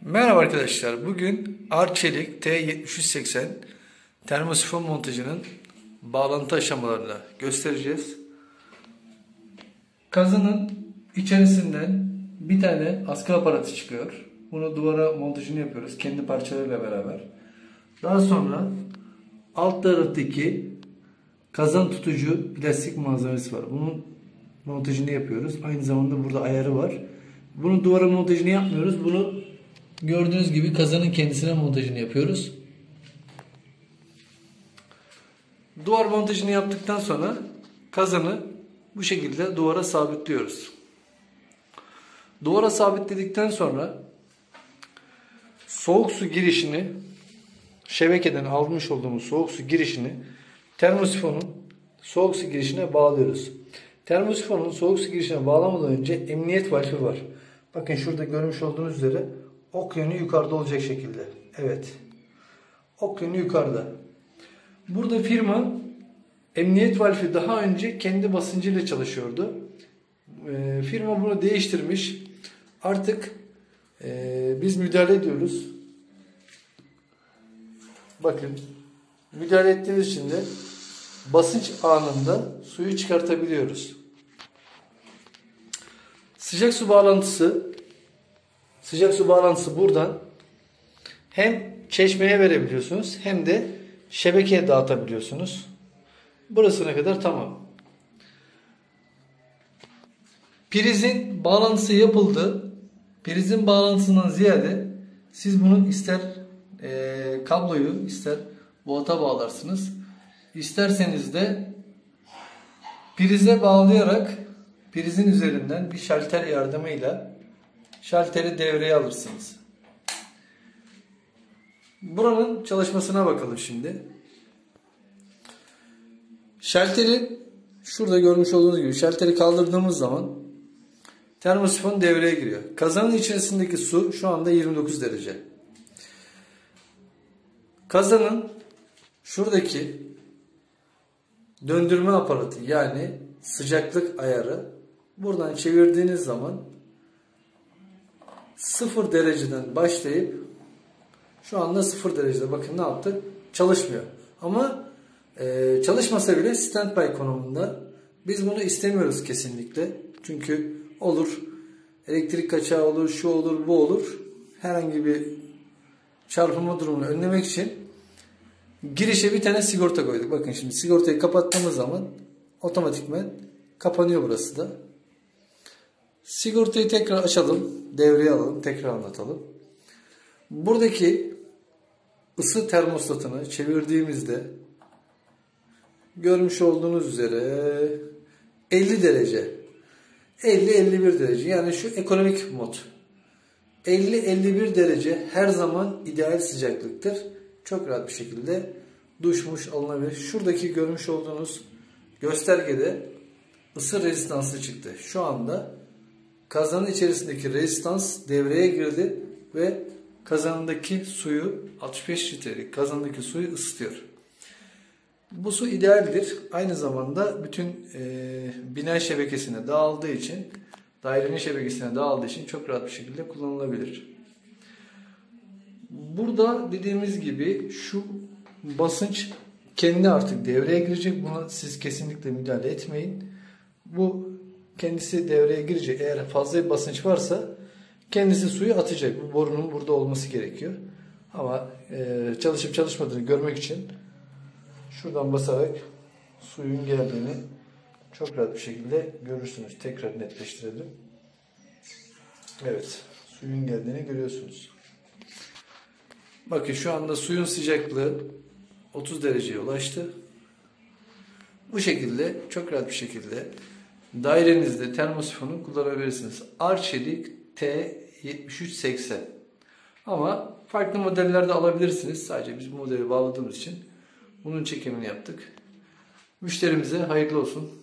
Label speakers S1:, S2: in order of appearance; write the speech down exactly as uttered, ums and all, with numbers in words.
S1: Merhaba arkadaşlar. Bugün Arçelik T yetmiş üç seksen termosifon montajının bağlantı aşamalarını göstereceğiz. Kazanın içerisinden bir tane askı aparatı çıkıyor. Bunu duvara montajını yapıyoruz kendi parçalarıyla beraber. Daha sonra alt taraftaki kazan tutucu plastik malzemesi var. Bunun montajını yapıyoruz. Aynı zamanda burada ayarı var. Bunu duvara montajını yapmıyoruz. Bunu gördüğünüz gibi kazanın kendisine montajını yapıyoruz. Duvar montajını yaptıktan sonra kazanı bu şekilde duvara sabitliyoruz. Duvara sabitledikten sonra soğuk su girişini, şebekeden almış olduğumuz soğuk su girişini termosifonun soğuk su girişine bağlıyoruz. Termosifonun soğuk su girişine bağlamadan önce emniyet valfi var. Bakın şurada görmüş olduğunuz üzere ok yönü yukarıda olacak şekilde. Evet. Ok yönü yukarıda. Burada firma emniyet valfi daha önce kendi basıncıyla çalışıyordu. E, firma bunu değiştirmiş. Artık e, biz müdahale ediyoruz. Bakın. Müdahale ettiğimiz için de basınç anında suyu çıkartabiliyoruz. Sıcak su bağlantısı Sıcak su bağlantısı buradan hem çeşmeye verebiliyorsunuz hem de şebekeye dağıtabiliyorsunuz. Burasına kadar tamam. Prizin bağlantısı yapıldı. Prizin bağlantısından ziyade siz bunu ister e, kabloyu ister volta bağlarsınız. İsterseniz de prize bağlayarak prizin üzerinden bir şalter yardımıyla şalteri devreye alırsınız. Buranın çalışmasına bakalım şimdi. Şalteri şurada görmüş olduğunuz gibi şalteri kaldırdığımız zaman termosifon devreye giriyor. Kazanın içerisindeki su şu anda yirmi dokuz derece. Kazanın şuradaki döndürme aparatı yani sıcaklık ayarı buradan çevirdiğiniz zaman sıfır dereceden başlayıp şu anda sıfır derecede bakın ne yaptı? Çalışmıyor. Ama e, çalışmasa bile standby konumunda. Biz bunu istemiyoruz kesinlikle. Çünkü olur elektrik kaçağı olur, şu olur, bu olur. Herhangi bir çarpılma durumunu önlemek için girişe bir tane sigorta koyduk. Bakın şimdi sigortayı kapattığımız zaman otomatikman kapanıyor burası da. Sigortayı tekrar açalım. Devreye alalım. Tekrar anlatalım. Buradaki ısı termostatını çevirdiğimizde görmüş olduğunuz üzere elli derece. elli elli bir derece. Yani şu ekonomik mod. elli elli bir derece her zaman ideal sıcaklıktır. Çok rahat bir şekilde duşmuş alınabilir. Şuradaki görmüş olduğunuz göstergede ısı rezistansı çıktı. Şu anda kazanın içerisindeki rezistans devreye girdi ve kazandaki suyu altmış beş litrelik kazandaki suyu ısıtıyor. Bu su idealdir. Aynı zamanda bütün e, bina şebekesine dağıldığı için, dairenin şebekesine dağıldığı için çok rahat bir şekilde kullanılabilir. Burada dediğimiz gibi şu basınç kendi artık devreye girecek. Buna siz kesinlikle müdahale etmeyin. Bu kendisi devreye girecek. Eğer fazla bir basınç varsa kendisi suyu atacak. Bu borunun burada olması gerekiyor. Ama e, çalışıp çalışmadığını görmek için şuradan basarak suyun geldiğini çok rahat bir şekilde görürsünüz. Tekrar netleştirelim. Evet. Suyun geldiğini görüyorsunuz. Bakın şu anda suyun sıcaklığı otuz dereceye ulaştı. Bu şekilde çok rahat bir şekilde dairenizde termosifonu kullanabilirsiniz. Arçelik T yetmiş üç seksen. Ama farklı modellerde alabilirsiniz. Sadece biz bu modeli bağladığımız için bunun çekimini yaptık. Müşterimize hayırlı olsun.